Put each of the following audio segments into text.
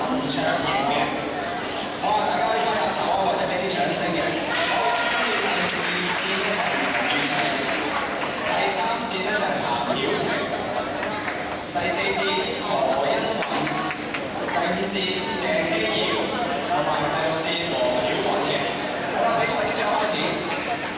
林卓瑩嘅。好啊，大家可以揮下手啊，或者俾啲掌聲嘅。好，跟住第二線咧就係吳雨晴，第三線咧就係譚曉晴，第四線何欣韻，第五線謝希瑤，同埋第六線黃曉韻嘅。好啦，比賽即將開始。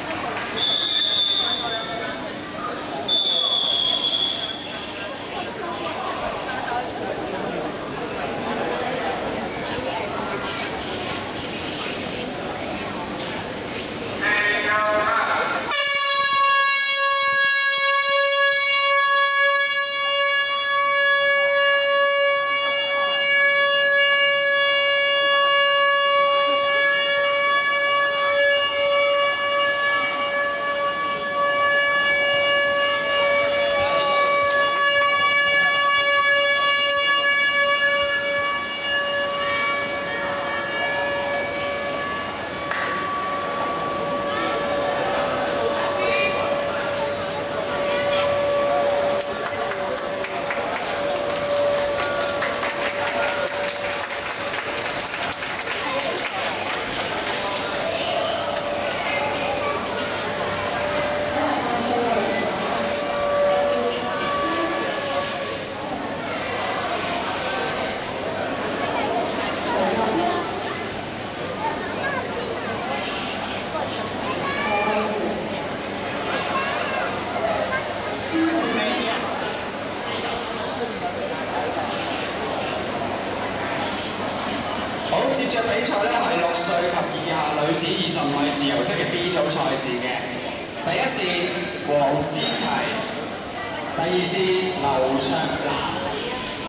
好，接着比賽咧係6歲及以下女子20米自由式嘅 B 組賽事嘅。第一線黃思齊，第二線劉卓蘭。